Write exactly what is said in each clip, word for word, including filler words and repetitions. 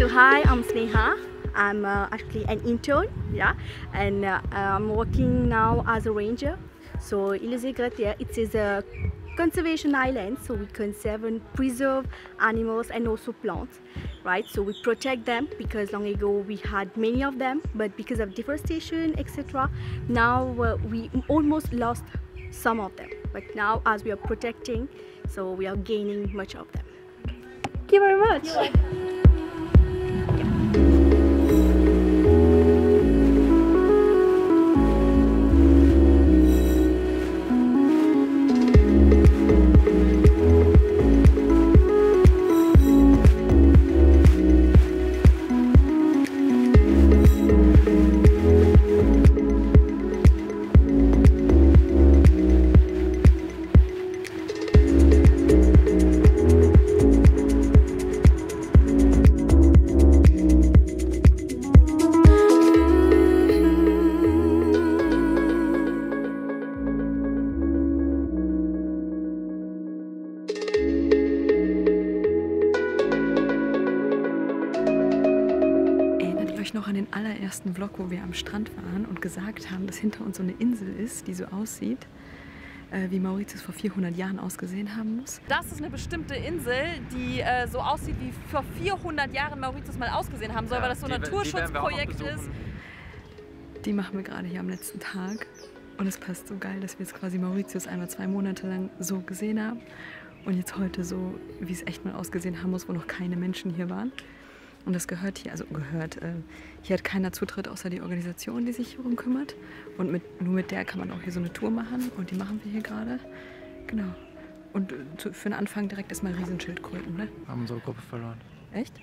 So hi, I'm Sneha. I'm uh, actually an intern, yeah, and uh, I'm working now as a ranger. So Îles-et-Gratières, it is a conservation island, so we conserve and preserve animals and also plants, right? So we protect them because long ago we had many of them, but because of deforestation, et cetera, now uh, we almost lost some of them. But now, as we are protecting, so we are gaining much of them. Thank you very much. Noch an den allerersten Vlog, wo wir am Strand waren und gesagt haben, dass hinter uns so eine Insel ist, die so aussieht, äh, wie Mauritius vor vierhundert Jahren ausgesehen haben muss. Das ist eine bestimmte Insel, die äh, so aussieht, wie vor vierhundert Jahren Mauritius mal ausgesehen haben soll, ja, weil das so ein Naturschutzprojekt ist. Die machen wir gerade hier am letzten Tag und es passt so geil, dass wir jetzt quasi Mauritius einmal zwei Monate lang so gesehen haben und jetzt heute so, wie es echt mal ausgesehen haben muss, wo noch keine Menschen hier waren. Und das gehört hier, also gehört, äh, hier hat keiner Zutritt außer die Organisation, die sich hier darum kümmert. Und mit, nur mit der kann man auch hier so eine Tour machen und die machen wir hier gerade. Genau. Und äh, zu, für den Anfang direkt erstmal Riesenschildkröten, ne? Wir haben unsere Gruppe verloren. Echt?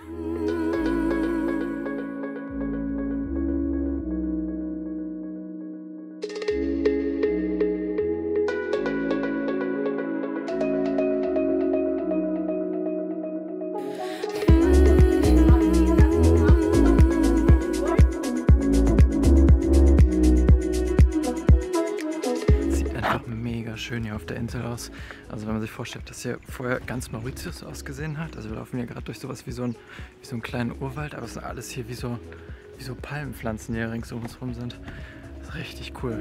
Schön hier auf der Insel aus. Also wenn man sich vorstellt, dass hier vorher ganz Mauritius ausgesehen hat. Also wir laufen hier gerade durch sowas wie so, ein, wie so einen kleinen Urwald, aber es ist alles hier wie so, wie so Palmenpflanzen, die hier rings um uns rum sind. Das ist richtig cool.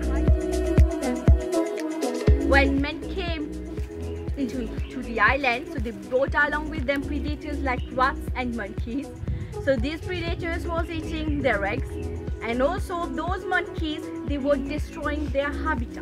When men came into to the island, so they brought along with them predators like rats and monkeys. So these predators was eating their eggs, and also those monkeys, they were destroying their habitat.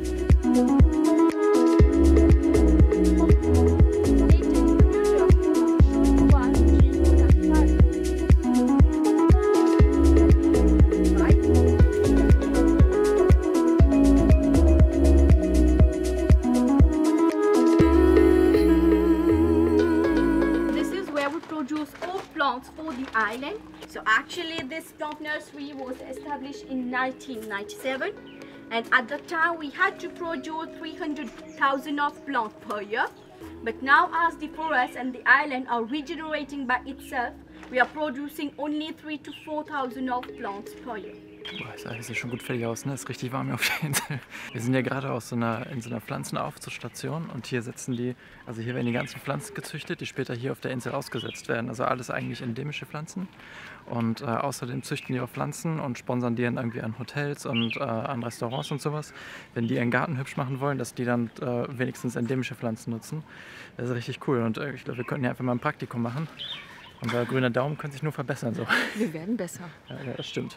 For the island. So actually this plant nursery was established in nineteen ninety-seven, and at that time we had to produce three hundred thousand of plants per year, but now as the forest and the island are regenerating by itself, we are producing only three to four thousand of plants per year. Boah, das sieht schon gut fertig aus, ne? Ist richtig warm hier auf der Insel. Wir sind ja gerade aus so einer, in so einer Pflanzenaufzuchtstation und hier setzen die, also hier werden die ganzen Pflanzen gezüchtet, die später hier auf der Insel ausgesetzt werden. Also alles eigentlich endemische Pflanzen. Und äh, außerdem züchten die auch Pflanzen und sponsern die dann irgendwie an Hotels und äh, an Restaurants und sowas. Wenn die ihren Garten hübsch machen wollen, dass die dann äh, wenigstens endemische Pflanzen nutzen. Das ist richtig cool und äh, ich glaube, wir könnten hier einfach mal ein Praktikum machen. Unser grüner Daumen könnte sich nur verbessern. So. Wir werden besser. Ja, ja, das stimmt.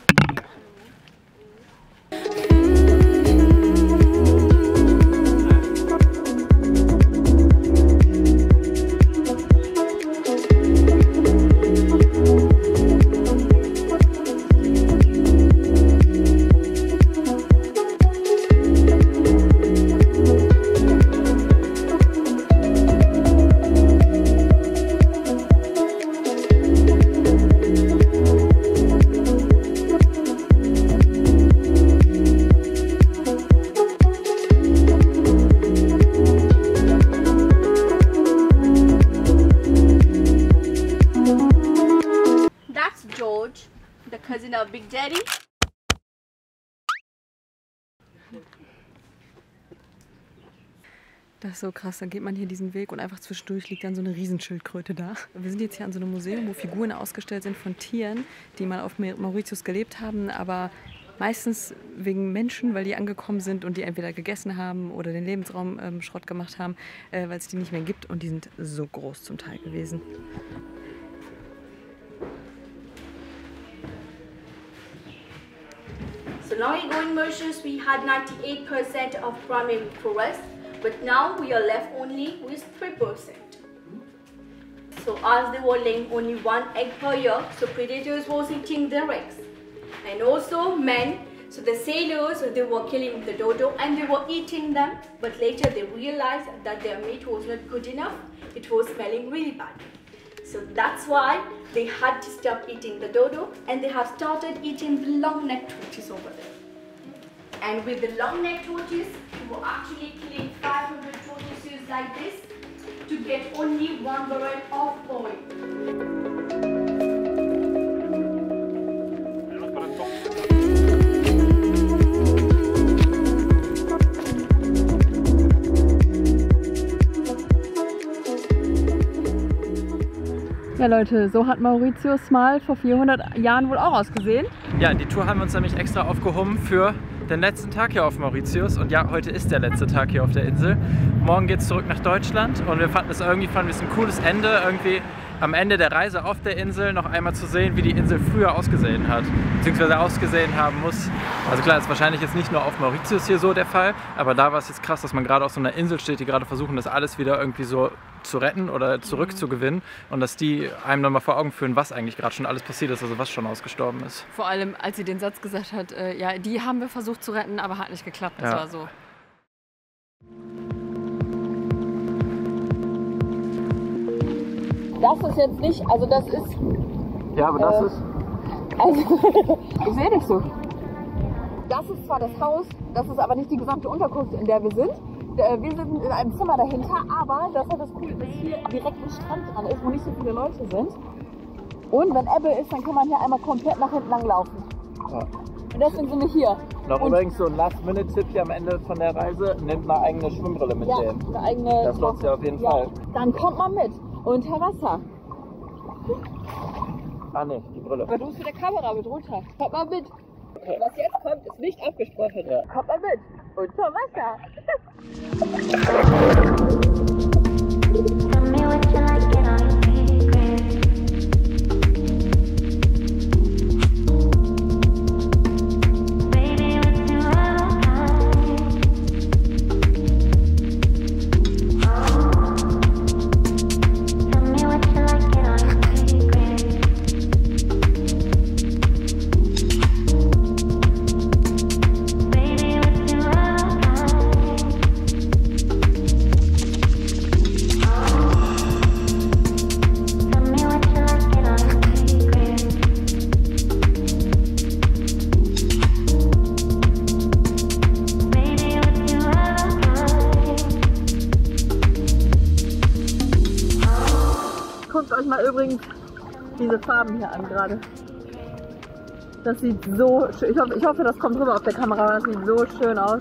Cousin of Big Daddy. Das ist so krass, dann geht man hier diesen Weg und einfach zwischendurch liegt dann so eine Riesenschildkröte da. Wir sind jetzt hier an so einem Museum, wo Figuren ausgestellt sind von Tieren, die mal auf Mauritius gelebt haben, aber meistens wegen Menschen, weil die angekommen sind und die entweder gegessen haben oder den Lebensraum ähm, Schrott gemacht haben, äh, weil es die nicht mehr gibt und die sind so groß zum Teil gewesen. So long ago in Mauritius we had ninety-eight percent of primary forest, but now we are left only with three percent. So as they were laying only one egg per year, so predators was eating their eggs. And also men, so the sailors, they were killing the dodo and they were eating them, but later they realized that their meat was not good enough, it was smelling really bad. So that's why they had to stop eating the dodo and they have started eating the long-necked tortoise over there. And with the long-necked tortoise, we were actually killing five hundred tortoises like this to get only one barrel of oil. Ja Leute, so hat Mauritius mal vor vierhundert Jahren wohl auch ausgesehen. Ja, die Tour haben wir uns nämlich extra aufgehoben für den letzten Tag hier auf Mauritius. Und ja, heute ist der letzte Tag hier auf der Insel. Morgen geht es zurück nach Deutschland und wir fanden es irgendwie fanden wir es ein cooles Ende, irgendwie am Ende der Reise auf der Insel noch einmal zu sehen, wie die Insel früher ausgesehen hat, beziehungsweise ausgesehen haben muss. Also klar, ist wahrscheinlich jetzt nicht nur auf Mauritius hier so der Fall, aber da war es jetzt krass, dass man gerade auf so einer Insel steht, die gerade versuchen, das alles wieder irgendwie so zu retten oder zurückzugewinnen und dass die einem dann mal vor Augen führen, was eigentlich gerade schon alles passiert ist, also was schon ausgestorben ist. Vor allem, als sie den Satz gesagt hat, äh, ja, die haben wir versucht zu retten, aber hat nicht geklappt, das ja. war so. Das ist jetzt nicht, also das ist... Ja, aber das äh, ist... Also, ich sehe dich so. Das ist zwar das Haus, das ist aber nicht die gesamte Unterkunft, in der wir sind. Wir sind in einem Zimmer dahinter, aber das ist das Coole, dass hier direkt ein Strand dran ist, wo nicht so viele Leute sind. Und wenn Ebbe ist, dann kann man hier einmal komplett nach hinten lang laufen. Ja. Und deswegen sind wir hier. Noch und übrigens so ein Last-Minute-Tipp hier am Ende von der Reise, nehmt eine eigene Schwimmbrille mit ja, denen. Eine eigene das lohnt sich auf jeden ja. Fall. Dann kommt man mit. Und Herr Wasser. Ah ne, die Brille. Aber du bist mit der Kamera mit runter. Kommt mal mit. Okay. Was jetzt kommt, ist nicht abgesprochen. Ja. Kommt mal mit. Unter Wasser. Guckt euch mal übrigens diese Farben hier an gerade. Das sieht so schön, ich hoffe, ich hoffe, das kommt rüber auf der Kamera, aber das sieht so schön aus.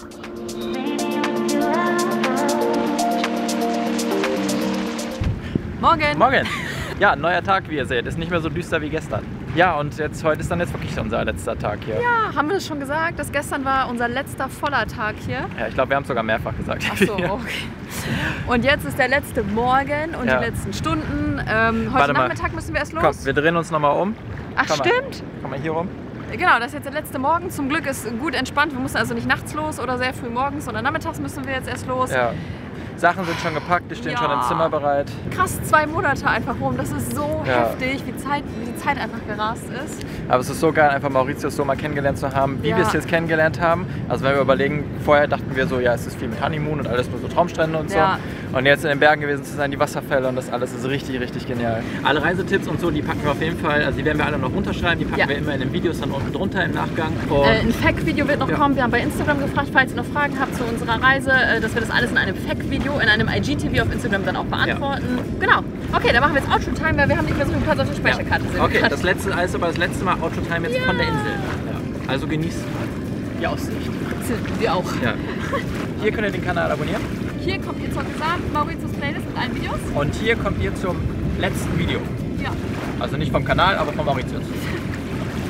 Morgen! Morgen! Ja, ein neuer Tag, wie ihr seht. Ist nicht mehr so düster wie gestern. Ja, und jetzt heute ist dann jetzt wirklich unser letzter Tag hier. Ja, haben wir das schon gesagt, dass gestern war unser letzter voller Tag hier? Ja, ich glaube, wir haben es sogar mehrfach gesagt. Ach so, okay. Und jetzt ist der letzte Morgen und ja. die letzten Stunden. Ähm, heute Nachmittag müssen wir erst los. Komm, wir drehen uns nochmal um. Ach, komm stimmt. Mal. Komm mal hier rum. Genau, das ist jetzt der letzte Morgen. Zum Glück ist gut entspannt. Wir mussten also nicht nachts los oder sehr früh morgens, sondern nachmittags müssen wir jetzt erst los. Ja. Sachen sind schon gepackt, die stehen ja. schon im Zimmer bereit. Krass, zwei Monate einfach rum. Das ist so ja. heftig, wie, Zeit, wie die Zeit einfach gerast ist. Aber es ist so geil, einfach Mauritius so mal kennengelernt zu haben, wie ja. wir es jetzt kennengelernt haben. Also wenn wir überlegen, vorher dachten wir so, ja, es ist viel mit Honeymoon und alles nur so Traumstrände und so. Ja. Und jetzt in den Bergen gewesen zu sein, die Wasserfälle und das alles ist richtig, richtig genial. Alle Reisetipps und so, die packen wir auf jeden Fall, also die werden wir alle noch runterschreiben, die packen ja. wir immer in den Videos dann unten drunter im Nachgang. Äh, ein Fact-Video wird noch ja. kommen. Wir haben bei Instagram gefragt, falls ihr noch Fragen habt zu unserer Reise, dass wir das alles in einem Fact-Video, in einem I G T V auf Instagram dann auch beantworten. Ja. Genau. Okay, dann machen wir jetzt Outro-Time, weil wir haben nicht mehr so viel Platz auf der Speicherkarte. Ja. Okay, das letzte, also aber das letzte Mal Outro-Time jetzt ja. von der Insel. Ja. Also genießt die Aussicht. Wir auch. Ja. Hier könnt ihr den Kanal abonnieren. Hier kommt ihr zur gesamten Mauritius Playlist mit allen Videos. Und hier kommt ihr zum letzten Video. Ja. Also nicht vom Kanal, aber von Mauritius.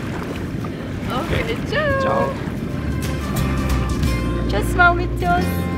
Okay, tschüss. Ciao. Tschüss Mauritius!